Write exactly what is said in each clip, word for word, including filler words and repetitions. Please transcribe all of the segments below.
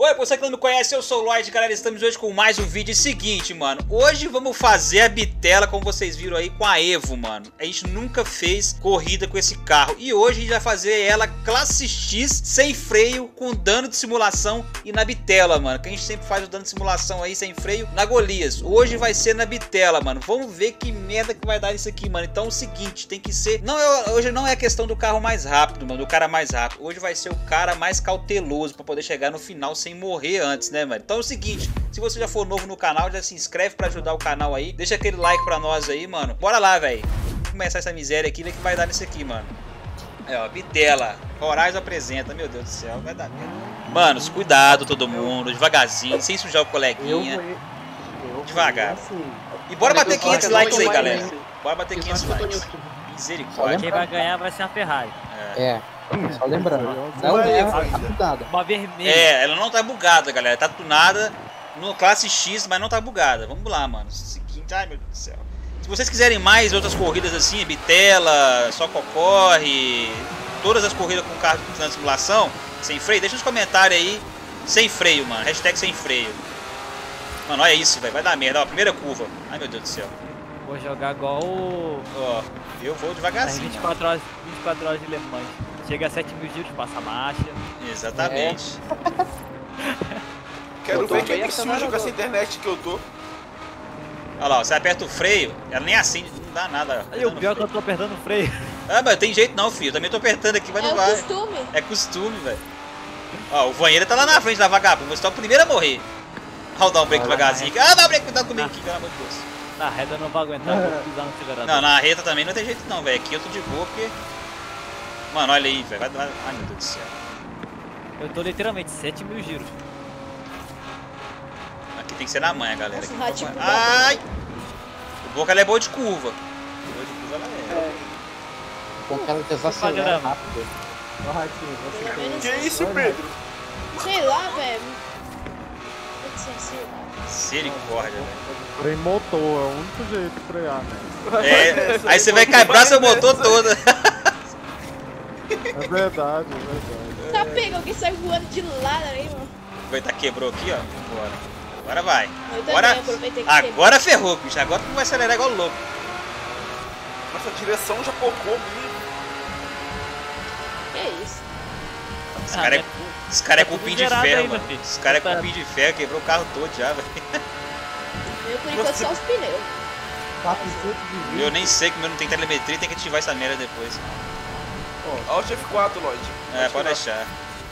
Oi, você que não me conhece, eu sou o Lloyd, galera, estamos hoje com mais um vídeo seguinte, mano. Hoje vamos fazer a bitela, como vocês viram aí, com a Evo, mano. A gente nunca fez corrida com esse carro. E hoje a gente vai fazer ela classe X, sem freio, com dano de simulação e na bitela, mano. Que a gente sempre faz o dano de simulação aí, sem freio, na Golias. Hoje vai ser na bitela, mano. Vamos ver que merda que vai dar isso aqui, mano. Então é o seguinte, tem que ser... Não, eu, hoje não é a questão do carro mais rápido, mano, do cara mais rápido. Hoje vai ser o cara mais cauteloso, pra poder chegar no final sem morrer antes, né, mano? Então é o seguinte, se você já for novo no canal, já se inscreve pra ajudar o canal aí. Deixa aquele like pra nós aí, mano. Bora lá, velho. Começar essa miséria aqui, ver que vai dar nisso aqui, mano. É, ó, bitela. Horizon apresenta, meu Deus do céu, vai dar merda. Manos, cuidado todo mundo, devagarzinho, sem sujar o coleguinha. Eu, eu, Devagar. Assim. E bora bater quinhentos likes aí, galera. Bora bater quinhentos likes. Misericórdia. Quem vai ganhar vai ser a Ferrari. É. é. Só lembrando, não é a bugada. Uma vermelha. É, ela não tá bugada, galera. Tá tunada no classe X, mas não tá bugada. Vamos lá, mano. Seguinte, ai meu Deus do céu. Se vocês quiserem mais outras corridas assim, bitela, só corre, todas as corridas com carro de simulação, sem freio, deixa nos comentários aí. Sem freio, mano. Hashtag sem freio. Mano, olha isso, velho. Vai dar merda. Ó, primeira curva. Ai meu Deus do céu. Vou jogar igual o... Ó, eu vou devagarzinho. vinte e quatro horas, vinte e quatro horas de Le Mans. Chega a sete mil giros, passa a marcha. Exatamente. É. Quero ver quem é sujo com essa internet que eu tô. Olha lá, você aperta o freio, ela nem acende, não dá nada. E o pior é que eu tô apertando o freio. Ah, mas tem jeito não, filho. Eu também tô apertando aqui, mas é não vai. É costume. É costume, velho. Ó, o vanheiro tá lá na frente da vagabunda. Você tá o primeiro a morrer. Olha o dar um break devagarzinho. Ah, dá um break, cuidado comigo aqui, pelo amor de Deus. Na reta eu não vou aguentar, vou pisar no acelerador. Não, na reta também não tem jeito não, velho. Aqui eu tô de boa porque... Mano, olha aí, velho. Vai dar... Ai, meu Deus do céu. Eu tô literalmente sete mil giros. Aqui tem que ser na manha, galera. Nossa, Aqui, ai! O Boca ela é boa de curva. Boa de curva ela é. é. O Boca ela desacelera rápido. Ó, Ratinho, você... Que é isso, Pedro? Sei lá, velho. Misericórdia, velho. Freio motor, é o único jeito de frear, né? É, aí você vai quebrar seu motor todo. É verdade, é verdade. Tá pegando alguém sai voando de lado aí, mano. Aproveitar, quebrou aqui, ó. Bora. Agora vai. Agora, agora ferrou, bicho. Agora tu vai acelerar igual louco. Nossa direção já pocou mesmo. Que isso? Esse cara é, esse cara é cupim de ferro, mano. Esse cara é cupim de ferro, quebrou o carro todo já, velho. Eu por enquanto só os pneus. Eu nem sei que o meu não tem telemetria, tem que ativar essa merda depois. Alt F quatro, Lloyd. É, pode deixar.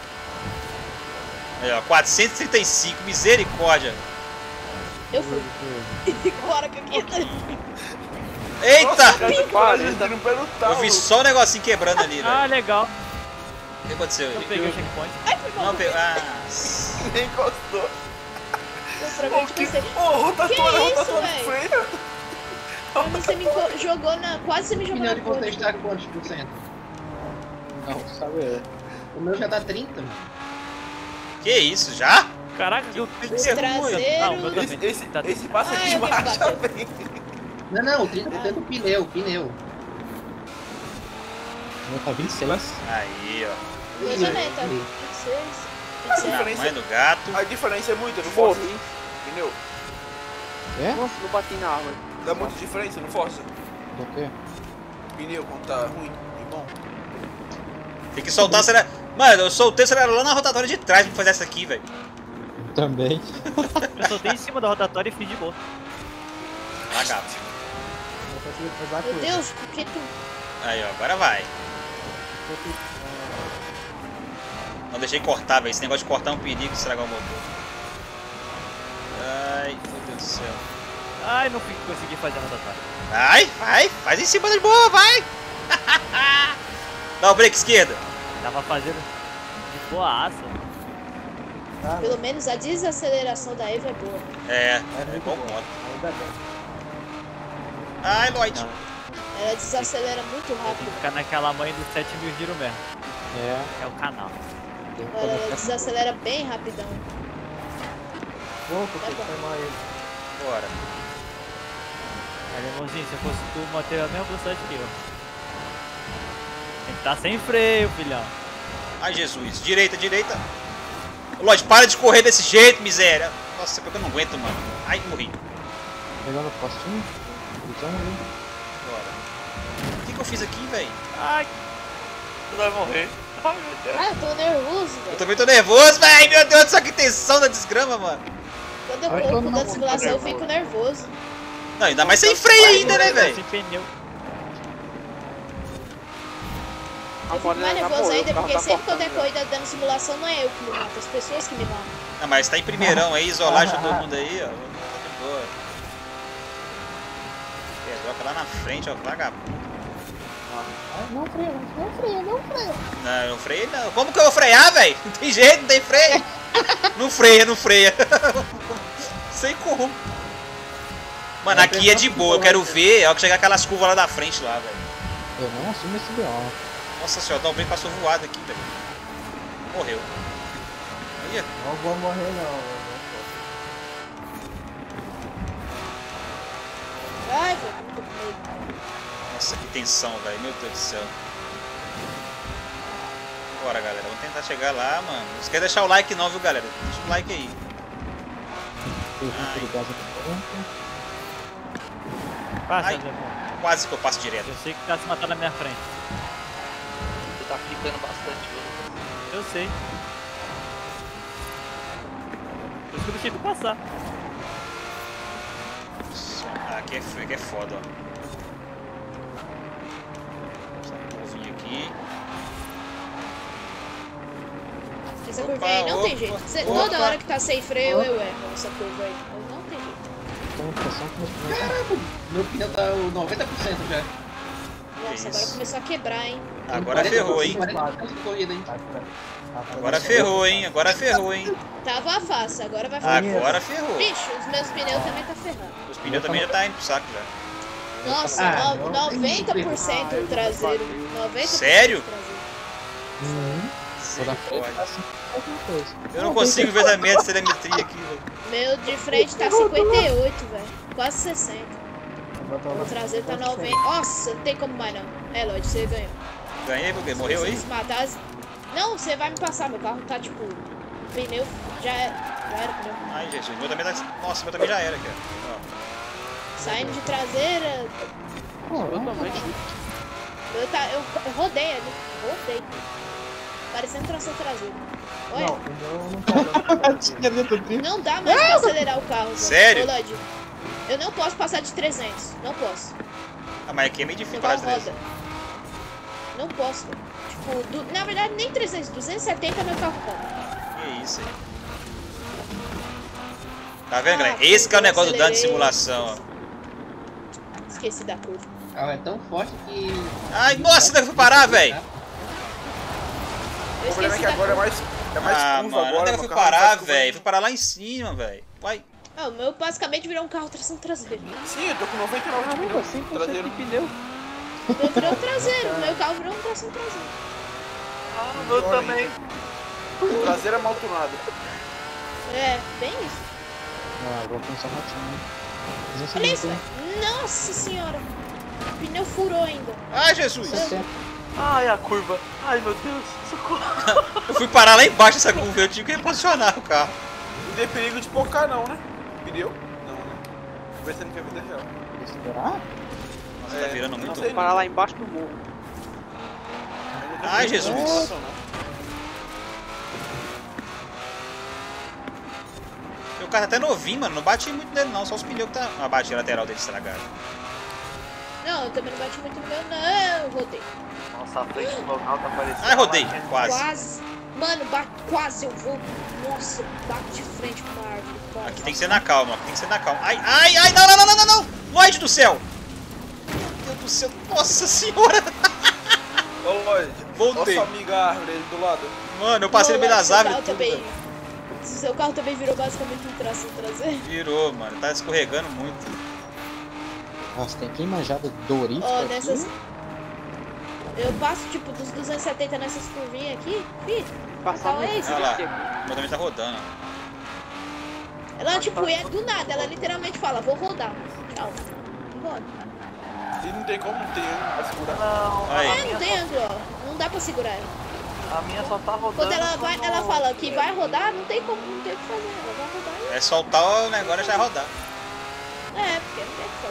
Aí, ó, quatrocentos e trinta e cinco, misericórdia. Eu fui. Bora que eu quero. Eita! Nossa, eu vi só o negocinho quebrando ali, velho. Ah, legal. O que aconteceu? Eu peguei o checkpoint. Não, pegou. Ah. Nem encostou. Ô, que... Ô, rotatória, que rotatória isso, freia. Pra mim você me jogou na... Quase você me jogou na ponte. O pneu de vocês tá quantos por cento? Não, sabe. O meu já dá trinta. Que isso, já? Caraca, eu tenho que ser traseiro. Não, meu esse, esse, tá esse passa ah, de marcha, velho. Não, não, trinta por cento do pneu, pneu. O meu tá vinte e seis. Aí, ó. Meu também tá vinte e seis. A diferença, mãe do gato. A diferença é muita no Forza. Pneu. É? Nossa, não bati na árvore. Dá muita diferença no Forza. Do quê? Pneu quando tá ruim e bom. Tem que soltar, será? Mano, eu soltei, será lá na rotatória de trás pra fazer essa aqui, velho. Também. Eu soltei em cima da rotatória e fiz de boa. Ah, gato. Meu Deus, por que tu... Aí, ó, agora vai. Não deixei cortar, velho. Esse negócio de cortar é um perigo, estragar o motor. Ai, meu Deus do céu. Ai, não consegui fazer a rotatória. Vai, vai, faz em cima de boa, vai. Dá o break esquerda. Tava fazendo de boa aça. Pelo menos a desaceleração da Evo é boa. É, é igual moto. Ai, Lloyd. Ela desacelera muito Tem que rápido. ficar naquela mãe dos sete mil giros mesmo. É. É o canal. Ela, ela desacelera bem rapidão. Bora. Aí, irmãozinho, se eu fosse tu, manter a mesma velocidade que eu. Tem que estar sem freio, filhão. Ai, Jesus. Direita, direita. Lloyd, para de correr desse jeito, miséria. Nossa, porque eu não aguento, mano. Ai, morri. Pegando o postinho. Então, ali. Bora. O que, que eu fiz aqui, velho? Ai, tu vai morrer. Ai, meu Deus. Ah, eu tô nervoso, Eu velho. também tô nervoso, velho. Meu Deus do céu, que tensão da desgrama, mano. Quando eu Ai, corro todo com mundo da simulação, eu nervoso. fico nervoso. Não, ainda mais sem freio ainda, né, velho? Sem pneu. Eu fico mais nervoso ainda porque sempre quando é corrida dando simulação, não é eu que me mato, as pessoas que me matam. Não, mas tá em primeirão aí, isolar todo mundo aí, ó. Tá de boa. Pedroca lá na frente, ó, vagabundo. Não freia, não freia, não freia. Não, eu não freio não. Como que eu vou frear, velho? Não tem jeito, não tem freio. Não freia, não freia. Sei como. Mano, aqui é de boa, eu quero ver, ó, que chegar aquelas curvas lá da frente lá, velho. Eu não assumo esse B O. Nossa senhora, o Dalvin passou voado aqui, velho. Morreu. Olha. Não vou morrer, não. Ai, velho, tô com medo. Nossa, que tensão, velho. Meu Deus do céu. Bora, galera. Vamos tentar chegar lá, mano. Não esquece de deixar o like não, viu, galera? Deixa o like aí. Passa, Ai. André. Quase que eu passo direto. Eu sei que tá se matando na minha frente. Você tá ficando bastante, viu? Eu sei. Por isso que eu deixei tu passar. Ah, aqui é, aqui é foda, ó. Essa curvinha aqui. Essa Opa, curva aí não tem opa, jeito. Cê- opa. toda hora que tá sem freio, eu erro essa curva aí. Mas não tem jeito. Caramba, Meu pneu tá noventa por cento já. Nossa, isso? agora começou a quebrar, hein? Agora ferrou, hein? quarenta por cento de corrida, hein? Agora ferrou, hein? Agora ferrou, hein? Tava fácil, agora vai ficar. Agora ferrou. Bicho, os meus pneus também tá ferrando. Os pneus também já tá indo pro saco já. Nossa, Ah, no- não. noventa por cento o traseiro. noventa por cento Sério? o traseiro. Uhum. Misericórdia. Alguma coisa. Eu não consigo ver a média de telemetria aqui, velho. Meu de frente tá cinquenta e oito, velho. Quase sessenta. O traseiro tá noventa. Nossa, não tem como mais não. É, Lloyd, você ganhou. Ganhei porque morreu aí? Se matar, as- não, você vai me passar. Meu carro tá tipo. Pneu já era. Já era pneu. Ai, Jesus. Meu também tá... Nossa, meu também já era, cara. Ó. Saindo de traseira. Eu, tá, eu, eu rodei ali. Rodei. Parecendo tração traseira. Olha. Não, o meu não tá dando. Tinha dentro do trilho. Não dá mais pra acelerar o carro. velho. Sério? Ô, Lloyd, eu não posso passar de trezentos. Não posso. Ah, mas aqui é meio Meu difícil carro parar de roda. Não posso. velho. Tipo, du- na verdade nem trezentos. duzentos e setenta meu carro roda. Que isso aí. Tá vendo, Ah, galera? Esse que é o eu negócio do dano de acelerei. simulação, ó. Esqueci da curva. O carro é tão forte que... Ai, nossa, onde é que eu fui parar, velho? Eu O problema é esqueci que da agora é curva. mais, é mais Ah, curva mano, agora. onde é que eu meu fui carro não parar, faz curva velho? Fui parar lá em cima, velho. Vai. Ah, o meu basicamente virou um carro tração traseira. nenhuma. Sim, eu tô com noventa e nove de Caramba, pneu cem por cento traseiro. de pneu. O meu virou traseiro. O meu carro virou um tração traseiro. Ah, o meu também. O traseiro é mal tunado. É, bem isso. Ah, vou começar a ratinho. Olha isso, velho. Nossa senhora. O pneu furou ainda. Ai, Jesus. sessenta. Ai, a curva. Ai, meu Deus. Socorro. Eu fui parar lá embaixo dessa curva, eu tive que reposicionar o carro. Não tem perigo de pocar não, né? Pneu? Não, né? Conversando que é vida real. Esperar? Nossa, tá É, virando não muito. sei. Parar lá embaixo do morro. Ai, Jesus. O carro tá até novinho, mano. Não bati muito nele, não. Só os pneus que tá. A bateria lateral dele estragada. Não, eu também não bati muito no meu, não. Eu rodei. Nossa, a frente do local tá parecendo. Ai, rodei. uma- Quase. Quase. Mano, bate, quase eu vou. Nossa, bato de frente com uma árvore. Quase. Aqui tem que ser na calma, aqui tem que ser na calma. Ai, ai, ai, não, não, não, não, não, não! Lloyd do céu! Meu Deus do céu, nossa senhora! Ô, Lloyd. Voltei. Nossa amiga árvore aí do lado. Mano, eu passei no meio das Seu árvores carro e tudo, também. velho. Seu carro também virou basicamente um tração traseiro. Virou, mano. Tá escorregando muito. Nossa, tem quem manjado Doritos Ó, aqui? nessas. Eu passo tipo dos duzentos e setenta nessas curvinhas aqui. Fi, Passar qual é isso? Olha lá, o meu também tá rodando. ó. Ela, tipo, é do nada. Ela literalmente fala: vou rodar. Tchau. E roda. E não tem como, não tem ângulo pra segurar. Não, Aí. É, não tem ângulo, ó. Não dá pra segurar ela. A minha só tá rodando. Quando ela vai, quando- ela fala que vai rodar, não tem como, não tem o que fazer. Ela vai rodar e... É soltar o negócio e já rodar. É, porque não tem o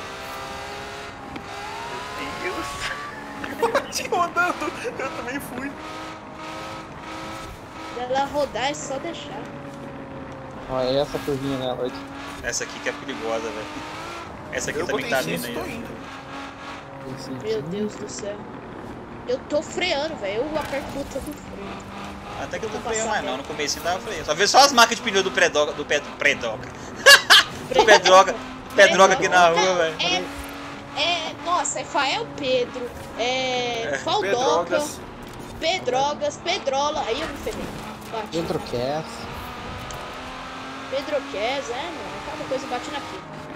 que fazer. Meu Deus. Eu rodando, eu também fui. Ela rodar é só deixar. Olha essa curvinha, né, Lloyd? Essa aqui que é perigosa, velho. Essa aqui Eu também botei tá X vindo e tô aí. indo. Meu Deus do céu. Eu tô freando, velho. Eu aperto o botão do freio. Até que eu não Vou freio passar mais não, bem. no começo tava freio. Só vi só as marcas de pneu do Predoga, do Ped, Predoga. do Pedroga, Pedroga aqui na rua, velho. É, é, nossa, é Fael Pedro, é, É, Faldoca, Pedrogas. Pedrogas, Pedrola, aí eu me ferrei. Bati. Pedro Cass. Pedroquez, é, mano, cada coisa batendo aqui.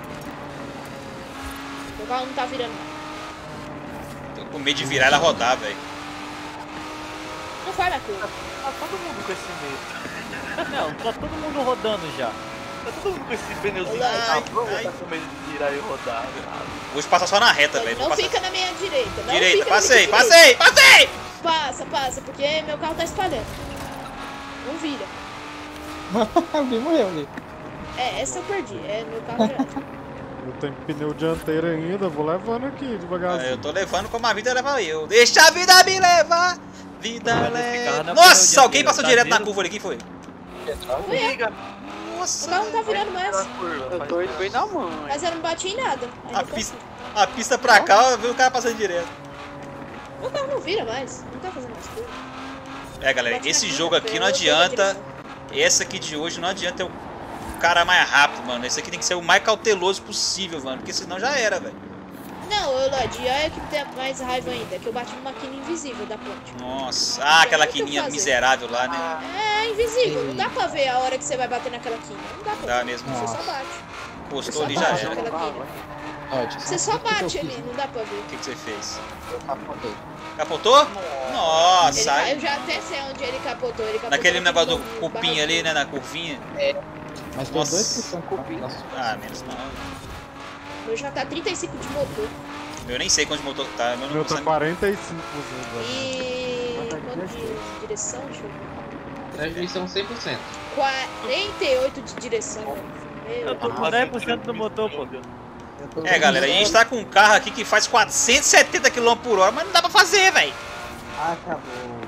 Meu carro não tá virando mais. Tô com medo de virar ela rodar, velho. Não faz minha curva. Tá todo mundo com esse medo. Não, tá todo mundo rodando já. Tá todo mundo com esse pneuzinho. Ai, Ah, vamos ai. tá com medo de virar e rodar. cara. Hoje passa só na reta, velho. Não Vou fica passar... na minha direita. Não Direita, fica na passei, minha direita. passei, passei! Passa, passa, porque meu carro tá espalhando. Não vira. Alguém morreu ali. É, essa eu perdi. É, meu carro já. Eu tenho pneu dianteiro ainda, vou levando aqui Ah, devagarzinho. eu tô levando como a vida leva eu. Deixa a vida me levar. Vida Mas esse carro leva. não é Nossa, pneu alguém dianteiro, passou tá direto na vendo? curva ali. Quem foi? Liga, O Nossa. carro não tá virando mais. a curva. Eu faz tô indo tempo. bem na mão, hein? Mas eu não bati em nada. Ainda A tô pista, assim. a pista pra cá, eu vi o cara passando direto. Meu carro não vira mais. Não tá fazendo mais coisa. É, galera, Bate na esse curva, jogo aqui eu não tô na adianta. direção. Essa aqui de hoje não adianta eu o cara mais rápido, mano. Esse aqui tem que ser o mais cauteloso possível, mano. Porque senão já era, velho. Não, ô Lodi, olha que tem mais raiva ainda. Que eu bati numa quina invisível da ponte. Nossa. Ah, aquela Tem o que quininha fazer. miserável lá, né? É invisível. Não dá pra ver a hora que você vai bater naquela quina. Não dá pra Dá ver. mesmo. Você Nossa. só bate. Postou ali Só já bate era. naquela quina. Lloyd, Você só sabe o que que eu bate fiz? ali. Não dá pra ver. O que, que você fez? Eu capotei. Capotou? Ele, Nossa. ca- aí- eu já até sei onde ele capotou. Ele capotou Naquele negócio do no cupim barranco. ali, né? Na curvinha. Mas deu Nossa. dois por cento cupim. Ah, menos mal. O meu já tá trinta e cinco de motor. Eu nem sei quantos motor tá. Eu O não meu tá consigo- quarenta e cinco por cento. E... quanto de direção? Deixa eu ver. Transmissão cem por cento. quarenta e oito de direção. Meu Eu tô Deus. com dez por cento do motor, pô. É, galera, a gente tá com um carro aqui que faz quatrocentos e setenta quilômetros por hora, mas não dá pra fazer, velho. Acabou.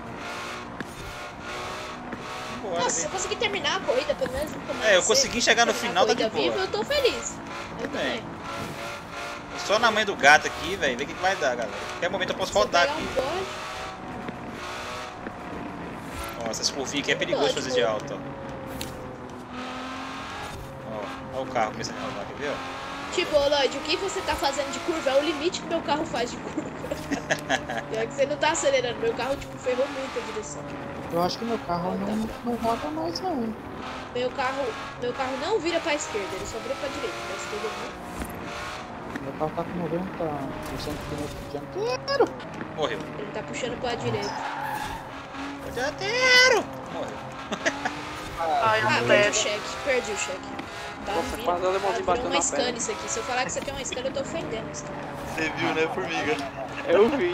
Nossa, se eu conseguir terminar a corrida, pelo menos no começo. É, eu consegui chegar no terminar final, a tá de corrida boa. viva, eu tô feliz. Eu É. também. Só na mãe do gato aqui, velho, ver o que que vai dar, galera. Qualquer momento eu posso Se eu rodar pegar aqui. um pódio, Nossa, esse curvinho aqui é perigoso fazer de alto, ó. Ó, ó o carro começando a rodar, quer ver, ó? Tipo, ô, Lloyd, o que você tá fazendo de curva é o limite que meu carro faz de curva. Pior que você não tá acelerando, meu carro, tipo, ferrou muito a direção. Eu acho que meu carro não, não roda mais, não. Meu carro, meu carro não vira pra esquerda, ele só vira pra direita. Pra esquerda não. Meu carro tá com noventa por cento de pneu dianteiro. Morreu. Ele tá puxando pra direita. O dianteiro! Morreu. Ai, Ah, eu perdi o cheque, perdi o cheque. Tá, Nossa, vira- quase o alemãozinho tá, bateu virou uma na Scania perna. isso aqui. Se eu falar que isso aqui é uma Scania, eu tô ofendendo isso. Você viu, né, formiga? Eu vi.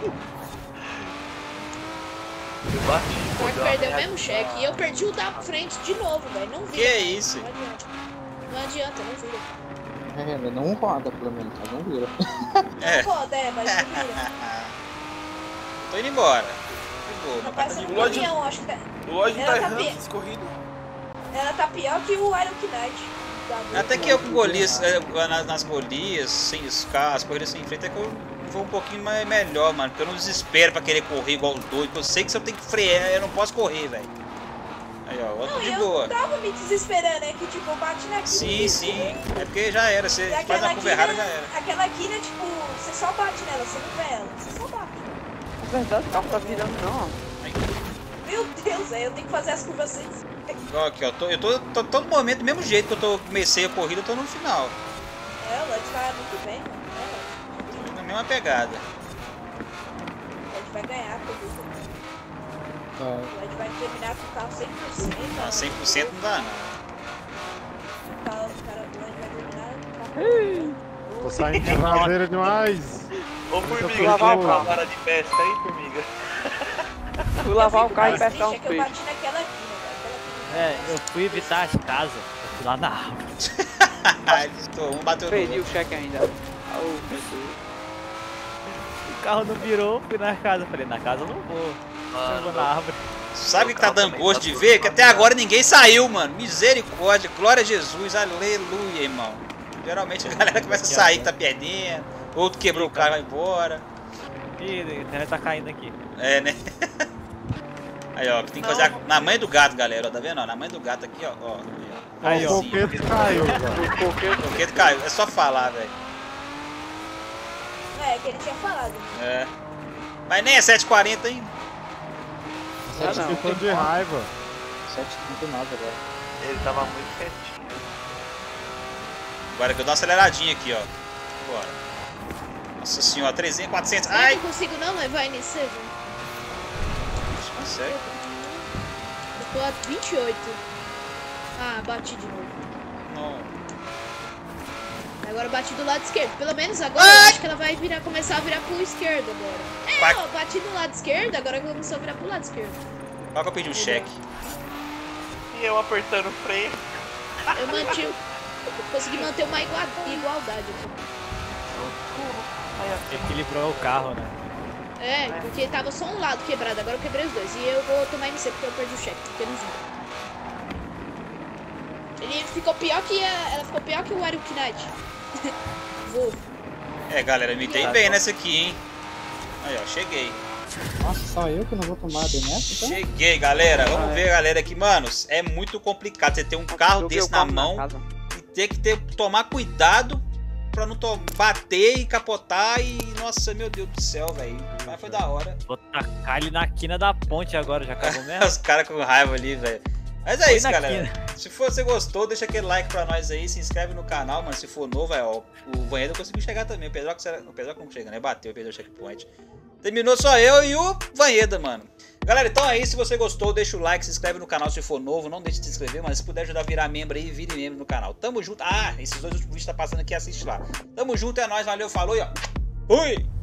Eu bati, O pô, cara deu uma perdeu o merda. mesmo cheque. E eu perdi o da frente de novo, velho. Não vira. Que isso? Não adianta. Não adianta, não vira. É, ele não roda, pelo menos, mas não vira. É. Foda, é, mas não vira. Tô indo embora. De boa, Tá meu parecendo um Lógico. caminhão, acho que tá. O Lloyd Ela tá tá errando bem. essas corridas. Ela tá pior que o Iron Knight. Tá, Até que eu com Golias, é, nas, nas Golias, sem os carros, as corridas sem freio, até que eu vou um pouquinho mais melhor, mano. Porque eu não desespero pra querer correr igual doido. Porque eu sei que se eu tenho que frear, eu não posso correr, velho. Aí, ó, outro Não, de eu boa. não tava me desesperando, é que tipo, eu bati na quina. Sim, sim. É porque já era. Você E faz aquela a curva errada, já quina, era. aquela quina, tipo, você só bate nela, você não vê ela, você só bate. É verdade, o carro tá virando, não. Meu Deus, aí eu tenho que fazer as curvas sem. Ó, aqui, ó. Tô, eu tô, tô todo momento, do mesmo jeito que eu tô, comecei a corrida, eu tô no final. É, o Lloyd vai muito bem, mano. É, Tô na mesma pegada. o Lloyd vai ganhar a corrida. Tá. O Lloyd vai terminar com o carro cem por cento. Ah, cem por cento não dá, não. O carro- o cara- o Lloyd vai terminar com o carro. Tô saindo de traseira demais. Ô, Muita formiga, coisa vai boa. pra vara de pesca aí, formiga. Fui lavar o carro e mais pescar um triste é que eu peixe. bati naquela aqui, né, velho? É, eu fui evitar as casas. Eu fui lá na árvore. Um bateu no Perdi outro. o cheque ainda. Oh, meu Deus. O carro não virou, fui na casa. Falei, na casa eu não vou. Eu vou na árvore. Sabe o que tá dando gosto de ver? Que até agora ninguém saiu, mano. Misericórdia, glória a Jesus, aleluia, irmão. Geralmente a galera começa a sair, tá perdendo. Outro quebrou o carro e vai embora. Ih, a internet tá caindo aqui. É, né? Aí, ó, tem que fazer a... na mãe do gato, galera, ó, tá vendo? Ó, na mãe do gato aqui, ó. ó Aí, ó. O coqueto caiu, velho. O coqueto caiu, é só falar, velho. É, que ele tinha falado. É. Mas nem é sete e quarenta ainda. Ah, não. Eu tô de raiva. sete e trinta e nove agora. Ele tava muito quietinho. Agora que eu dou uma aceleradinha aqui, ó. Bora. Nossa senhora, trezentos, quatrocentos. Ai. Ai! Eu não consigo não, mas vai nesse, velho. Consegue. Eu tô a vinte e oito. Ah, bati de novo. Não. Agora eu bati do lado esquerdo. Pelo menos agora Ai! eu acho que ela vai virar, começar a virar pro esquerdo agora. É, Vai. ó, bati do lado esquerdo, agora começou a virar pro lado esquerdo. Olha que eu pedi um cheque. E eu apertando o freio. Eu mantive. Eu consegui manter uma igua- igualdade aqui. Equilibrou o carro, né? É, porque tava só um lado quebrado, agora eu quebrei os dois. E eu vou tomar M C porque eu perdi o cheque, porque não vi. Ele ficou pior que a, ela ficou pior que o Wario Knight. Vou. É, galera, me dei bem nessa aqui, hein? Aí, ó, cheguei. Nossa, só eu que não vou tomar D N S, então? Cheguei, galera. Vamos ver, galera, aqui, manos. É muito complicado você ter um carro Joguei desse o na carro mão casa. e ter que ter, tomar cuidado pra não to- bater e capotar e... Nossa, meu Deus do céu, velho. Mas foi da hora. Vou tacar ele na quina da ponte agora, já acabou mesmo? Os caras com raiva ali, velho. Mas é Foi isso, na galera. quina. Se for, você gostou, deixa aquele like pra nós aí, se inscreve no canal, mano. Se for novo, é, ó, o Vanhedo conseguiu chegar também. O Pedro, o Pedro não chega, né? Bateu, perdeu o checkpoint. Terminou só eu e o Vanheda, mano. Galera, então é isso. Se você gostou, deixa o like, se inscreve no canal se for novo. Não deixe de se inscrever, mas se puder ajudar a virar membro aí, vire membro no canal. Tamo junto. Ah, esses dois vídeos tá passando aqui, assiste lá. Tamo junto, é nóis, valeu, falou e ó. Fui!